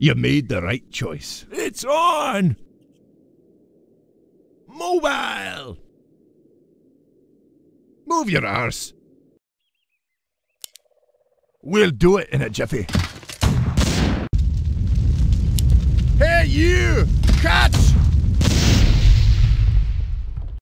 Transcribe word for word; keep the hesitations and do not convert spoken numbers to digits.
You made the right choice. It's on! Mobile! Move your arse. We'll do it in a jiffy. Hey, you! Catch!